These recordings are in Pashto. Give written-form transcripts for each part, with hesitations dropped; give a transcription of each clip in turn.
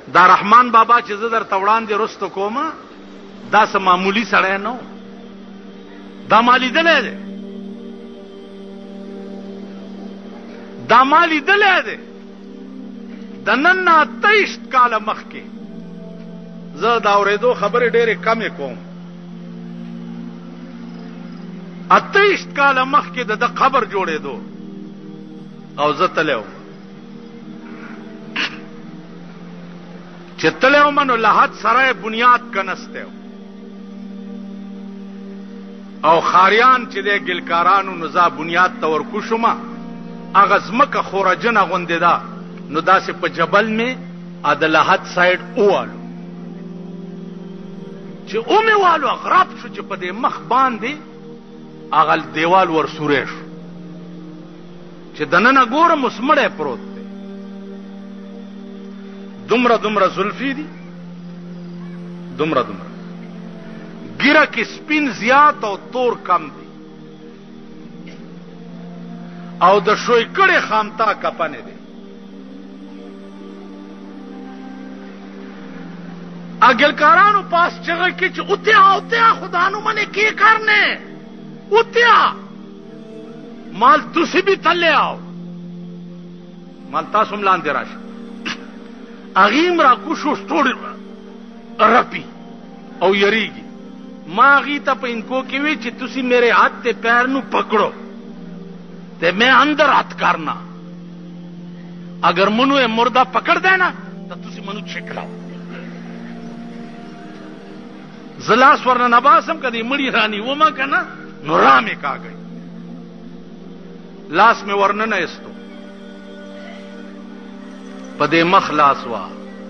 دا رحمان بابا چې زه درته وړاندې رستو کومه دا څه معمولي سړی نه و، دا ما لیدلی دی، دا ما لیدلی دی. د نن نه 28 کاله مخکې زه د اورېدو خبرې ډېرې کمې کوم. 28 کاله مخکې د ده قبر جوړېدو او زه تلی وم. چې تلی وم نو لحد سره بنیاد کنستی و او خاریان چې دی ګلکارانو نو زه بنیاد ته ورکوشم. هغه ځمکه خورجنه غوندې ده نو داسې په جبل مې د لحد سایډ ووالو چې اومې والو غراب شو چې په دې مخ باندې هغه دیوال ورسوری شو چې دننه ګورم اوس مړی پروت دی. دومره دومره زلفې دي، دومره دومره ګیره کې سپین زیات او تور کم دی او د شوی کړې خامتا کپنې دی. اگلکارانو پاس چغه کې چې اوتیا خدانو منه کی کرنے اوتیا مال تسی بھی تلے آؤ مال تاسم لاندې راشه. اغیم را کوشش ټوړ رپی او یریږي. ما غی ته په انکو کې وی چې تسی میرے ہاتھ تے پیر نو پکڑو تے میں اندر ہاتھ کرنا اگر منو مردہ پکڑ دینا تو تسی منو چھکلاو. زلاس ورنه نباسم کدی مړی رانی وما کنه نو رامې کاږي لاس مې ورنه نه استو په دې مخ لاس وا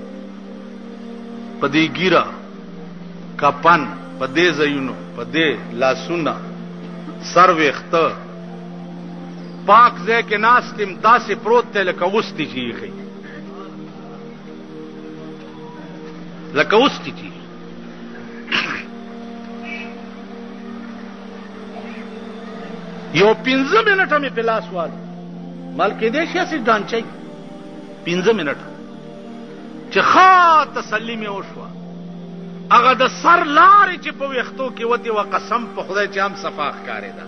په دې ګیره کپن په دې زینو په دې لاسونه سر وخته پاک ځای کې ناستم داسې پروت دی لکه اوستی چیخي لکه اوستی چیخي. یو 15 منټه مې په لاس والو مال کېدای شي اسې ډانچی 15 منټه چې ښه تسلي مې وشوه. هغه د سر لارې چې په ویښتو کې وتې وه قسم په خدای چې هم صفا ښکارېده.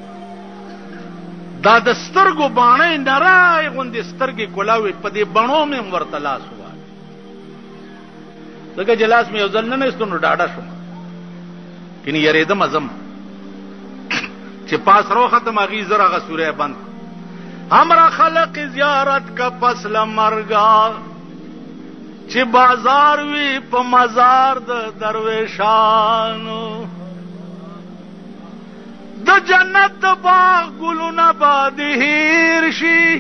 دا د سترګو باڼۍ نری غوندې سترګې کولاوې په دې بڼو مې هم ورته لاس ووالو ځکه چې لاس مې یو ځل نه ایستو نو ډاډه شوم کنې یېرېدم ځم چې پاس رو ختم اغی زر اغا سوره بند. हमरा خلق زیارت کا پس لمرگا چې بازار وی په مزار د درویشانو د جنت د باغ ګلونه باد هیر شي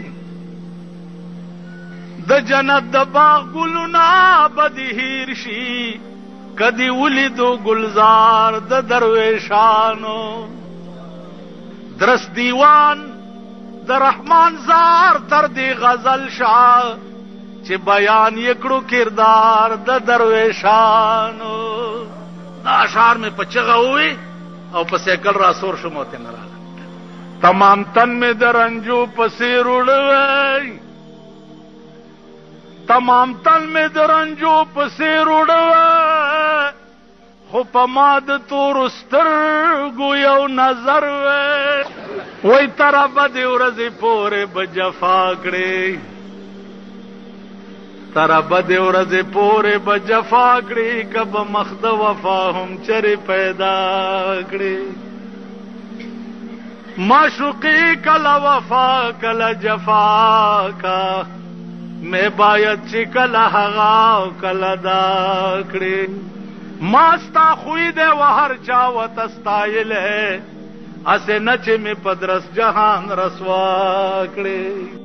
د جنت د باغ ګلونه باد هیر شي کدی ولیدو گلزار د درویشانو. درس دیوان د رحمان زار تر دی غزل شاه چې بیان یکړو کردار د درویشانو. دا اشعار میں پچغه ہوئی او په سیکل را سور شو موته نه راغله. تمام تن میں درنجو پسې روړوي تمام تن میں درنجو پسې روړوي خو په ما د تورو سترګو یو نظر وی ترا بدې ورځې پورې به جفا کړې ترا بدې ورځې پورې به جفا کړې که به مخ د وفا هم چرې پیدا کړې. معشوقی کله وفا کله جفا کا میں باید چې کله هغه کله دا کړې. ماستا خوی دے و ہر چاوت استائل ہے اسے نچ میں پدرس جہان رسوا کڑے.